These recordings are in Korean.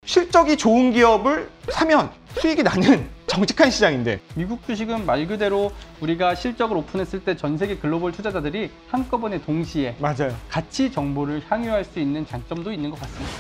실적이 좋은 기업을 사면 수익이 나는 정직한 시장인데, 미국 주식은 말 그대로 우리가 실적을 오픈했을 때 전 세계 글로벌 투자자들이 한꺼번에 동시에 맞아요. 같이 정보를 향유할 수 있는 장점도 있는 것 같습니다.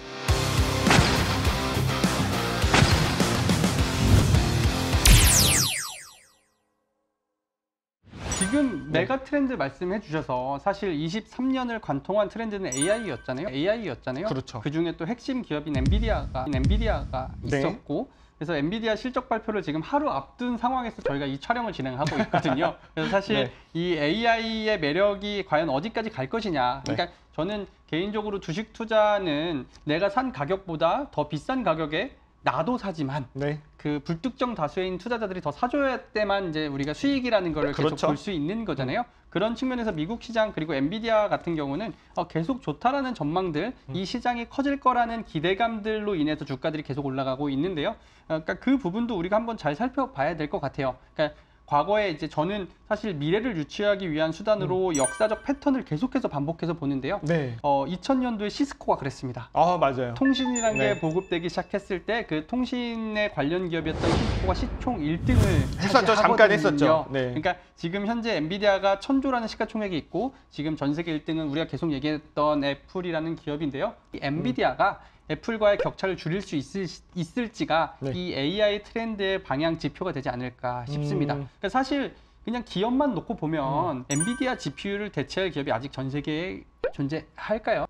지금 메가 트렌드 말씀해 주셔서 사실 23년을 관통한 트렌드는 AI였잖아요. 그렇죠. 그 중에 또 핵심 기업인 엔비디아가 네. 있었고, 그래서 엔비디아 실적 발표를 지금 하루 앞둔 상황에서 저희가 이 촬영을 진행하고 있거든요. 그래서 사실 네. 이 AI의 매력이 과연 어디까지 갈 것이냐. 그러니까 네. 저는 개인적으로 주식 투자는 내가 산 가격보다 더 비싼 가격에 나도 사지만 네. 그 불특정 다수인 투자자들이 더 사줘야 때만 이제 우리가 수익이라는 걸 계속 그렇죠. 볼 수 있는 거잖아요. 그런 측면에서 미국 시장 그리고 엔비디아 같은 경우는 계속 좋다라는 전망들, 이 시장이 커질 거라는 기대감들로 인해서 주가들이 계속 올라가고 있는데요. 그러니까 그 부분도 우리가 한번 잘 살펴봐야 될 것 같아요. 그러니까 과거에 이제 저는 사실 미래를 유추하기 위한 수단으로 역사적 패턴을 계속해서 반복해서 보는데요. 네. 2000년도에 시스코가 그랬습니다. 아, 맞아요. 통신이라는 네. 게 보급되기 시작했을 때 그 통신에 관련 기업이었던 시스코가 시총 1등을 했었죠. 잠깐 했었죠. 네. 그러니까 지금 현재 엔비디아가 1000조라는 시가총액이 있고, 지금 전 세계 1등은 우리가 계속 얘기했던 애플이라는 기업인데요. 이 엔비디아가 애플과의 격차를 줄일 수 있을지가 네. 이 AI 트렌드의 방향 지표가 되지 않을까 싶습니다. 그러니까 사실 그냥 기업만 놓고 보면 엔비디아 GPU를 대체할 기업이 아직 전 세계에 존재할까요?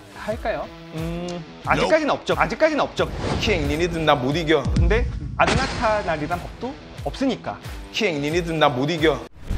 아직까지는 없죠. 아직까지는 없죠. 킹, 니네들 나 못 이겨. 근데 안 나타나리란 법도 없으니까. 킹, 니네들 나 못 이겨.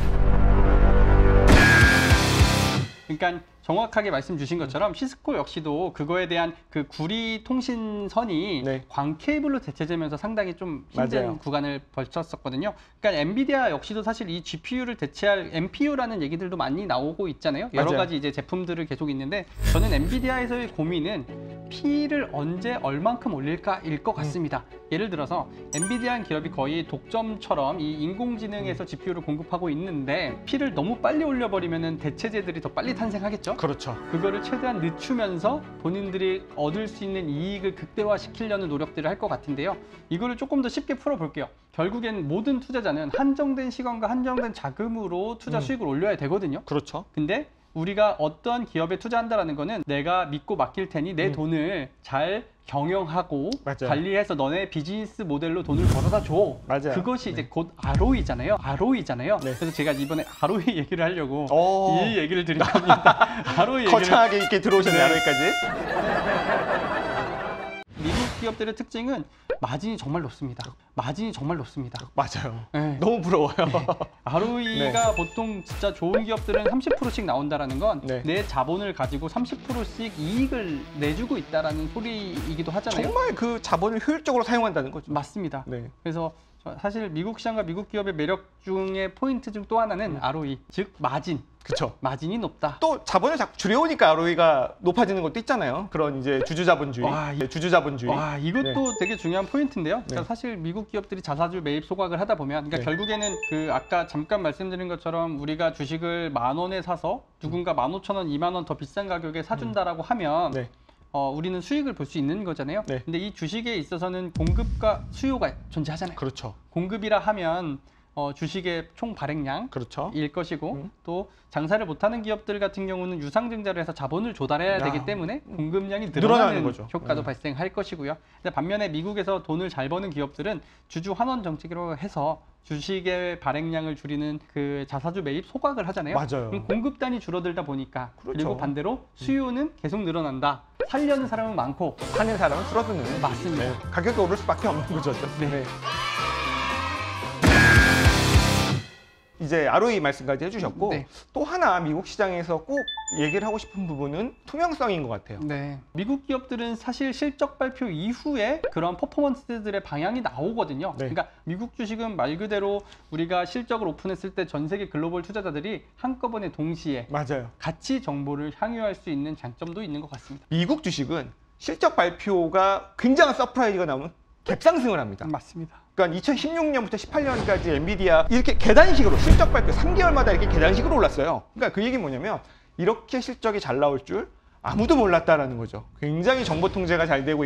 그러니까 정확하게 말씀 주신 것처럼 시스코 역시도 그거에 대한 그 구리 통신선이 네. 광 케이블로 대체되면서 상당히 좀 힘든 맞아요. 구간을 벌쳤었거든요. 그러니까 엔비디아 역시도 사실 이 GPU를 대체할 NPU라는 얘기들도 많이 나오고 있잖아요. 여러 맞아요. 가지 이제 제품들을 계속 있는데, 저는 엔비디아에서의 고민은 P를 언제 얼만큼 올릴까일 것 같습니다. 예를 들어서 엔비디아 기업이 거의 독점처럼 이 인공지능에서 GPU를 공급하고 있는데 P를 너무 빨리 올려버리면 대체제들이 더 빨리 탄생하겠죠. 그렇죠. 그거를 최대한 늦추면서 본인들이 얻을 수 있는 이익을 극대화시키려는 노력들을 할 것 같은데요. 이거를 조금 더 쉽게 풀어볼게요. 결국엔 모든 투자자는 한정된 시간과 한정된 자금으로 투자 수익을 올려야 되거든요. 그렇죠. 근데 우리가 어떤 기업에 투자한다라는 거는 내가 믿고 맡길 테니 내 돈을 잘 경영하고 맞아요. 관리해서 너네 비즈니스 모델로 돈을 벌어다 줘. 맞아요. 그것이 이제 곧 ROE잖아요. 네. 그래서 제가 이번에 ROE 얘기를 하려고 오. 이 얘기를 드릴 겁니다. ROE 얘기를. 거창하게 이렇게 들어오셨네요. 네. 여기까지. 미국 기업들의 특징은 마진이 정말 높습니다. 맞아요. 네. 너무 부러워요. ROE가 보통 진짜 좋은 기업들은 30%씩 나온다라는 건 내 네. 자본을 가지고 30%씩 이익을 내주고 있다라는 소리이기도 하잖아요. 정말 그 자본을 효율적으로 사용한다는 거죠. 맞습니다. 네. 그래서 사실 미국 시장과 미국 기업의 매력 중에 포인트 중 또 하나는 ROE, 즉 마진. 그렇죠. 마진이 높다. 또 자본을 자꾸 줄여오니까 ROE가 높아지는 것도 있잖아요. 그런 이제 주주자본주의. 주주자본주의. 와, 이것도 되게 중요한 포인트인데요. 그러니까 네. 사실 미국 기업들이 자사주 매입 소각을 하다 보면, 그러니까 네. 결국에는 그 아까 잠깐 말씀드린 것처럼 우리가 주식을 10,000원에 사서 누군가 15,000원, 20,000원 더 비싼 가격에 사준다라고 하면 네. 우리는 수익을 볼 수 있는 거잖아요. 네. 근데 이 주식에 있어서는 공급과 수요가 존재하잖아요. 그렇죠. 공급이라 하면 주식의 총 발행량 그렇죠. 일 것이고, 또 장사를 못하는 기업들 같은 경우는 유상증자를 해서 자본을 조달해야 되기 때문에 공급량이 늘어나는 거죠. 효과도 발생할 것이고요. 근데 반면에 미국에서 돈을 잘 버는 기업들은 주주 환원 정책으로 해서 주식의 발행량을 줄이는 그 자사주 매입 소각을 하잖아요. 맞아요. 그럼 공급단이 줄어들다 보니까, 그렇죠. 그리고 반대로 수요는 계속 늘어난다. 살려는 사람은 많고. 하는 사람은 줄어드는. 맞습니다. 네. 가격이 오를 수밖에 없는 거죠. 네. 이제 ROE 말씀까지 해주셨고, 네. 또 하나 미국 시장에서 꼭 얘기를 하고 싶은 부분은 투명성인 것 같아요. 네. 미국 기업들은 사실 실적 발표 이후에 그런 퍼포먼스들의 방향이 나오거든요. 네. 그러니까 미국 주식은 말 그대로 우리가 실적을 오픈했을 때 전 세계 글로벌 투자자들이 한꺼번에 동시에 맞아요. 같이 정보를 향유할 수 있는 장점도 있는 것 같습니다. 미국 주식은 실적 발표가 굉장한 서프라이즈가 나오면 갭상승을 합니다. 맞습니다. 그러니까 2016년부터 18년까지 엔비디아 이렇게 계단식으로 실적 발표 3개월마다 이렇게 계단식으로 올랐어요. 그러니까 그 얘기 뭐냐면 이렇게 실적이 잘 나올 줄 아무도 몰랐다라는 거죠. 굉장히 정보 통제가 잘 되고 있고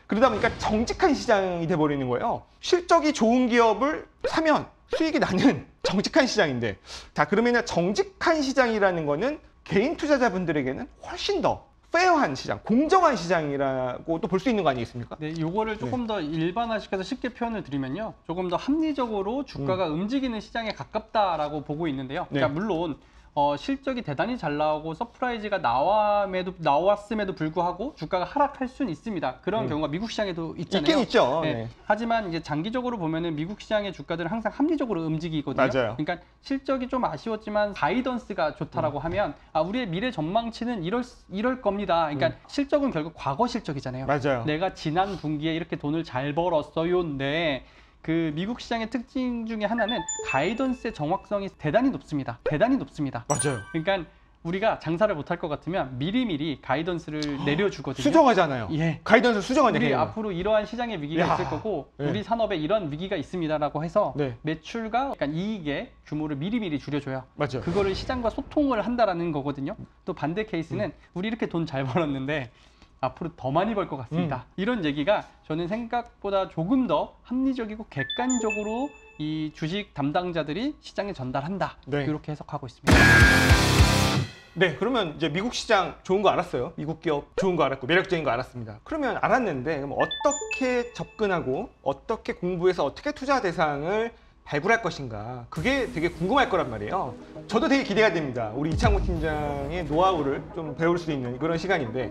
그러다 보니까 정직한 시장이 돼버리는 거예요. 실적이 좋은 기업을 사면 수익이 나는 정직한 시장인데, 자 그러면 정직한 시장이라는 거는 개인 투자자분들에게는 훨씬 더 페어한 시장, 공정한 시장이라고 또 볼 수 있는 거 아니겠습니까? 네, 요거를 조금 더 일반화시켜서 쉽게 표현을 드리면요. 조금 더 합리적으로 주가가 움직이는 시장에 가깝다라고 보고 있는데요. 네. 그러니까 물론 실적이 대단히 잘 나오고 서프라이즈가 나왔음에도 불구하고 주가가 하락할 수는 있습니다. 그런 경우가 미국 시장에도 있잖아요. 있긴 있죠. 네. 네. 하지만 이제 장기적으로 보면은 미국 시장의 주가들은 항상 합리적으로 움직이거든요. 맞아요. 그러니까 실적이 좀 아쉬웠지만 가이던스가 좋다라고 하면 우리의 미래 전망치는 이럴 겁니다. 그러니까 실적은 결국 과거 실적이잖아요. 맞아요. 내가 지난 분기에 이렇게 돈을 잘 벌었어요인데 그 미국 시장의 특징 중에 하나는 가이던스의 정확성이 대단히 높습니다. 대단히 높습니다. 맞아요. 그러니까 우리가 장사를 못할 것 같으면 미리미리 가이던스를 내려주거든요. 수정하잖아요. 예. 가이던스 수정하잖아요. 우리 앞으로 이러한 시장의 위기가 야, 있을 거고 네. 우리 산업에 이런 위기가 있습니다라고 해서 네. 매출과 약간 이익의 규모를 미리미리 줄여줘요. 맞아요. 그거를 시장과 소통을 한다라는 거거든요. 또 반대 케이스는 우리 이렇게 돈 잘 벌었는데 앞으로 더 많이 벌 것 같습니다. 이런 얘기가 저는 생각보다 조금 더 합리적이고 객관적으로 이 주식 담당자들이 시장에 전달한다. 네. 이렇게 해석하고 있습니다. 네, 그러면 이제 미국 시장 좋은 거 알았어요. 미국 기업 좋은 거 알았고 매력적인 거 알았습니다. 그러면 알았는데 그럼 어떻게 접근하고 어떻게 공부해서 어떻게 투자 대상을 발굴할 것인가, 그게 되게 궁금할 거란 말이에요. 저도 되게 기대가 됩니다. 우리 이창호 팀장의 노하우를 좀 배울 수 있는 그런 시간인데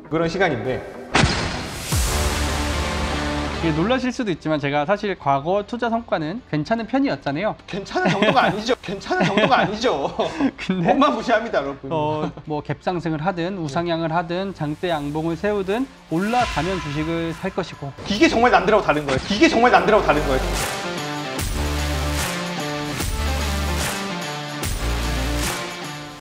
이게 놀라실 수도 있지만 제가 사실 과거 투자 성과는 괜찮은 편이었잖아요. 괜찮은 정도가 아니죠. 괜찮은 정도가 아니죠. 근데 어마무시합니다, 여러분. 뭐 갭상승을 하든 우상향을 하든 장대 양봉을 세우든 올라가면 주식을 살 것이고 이게 정말 남들하고 다른 거예요.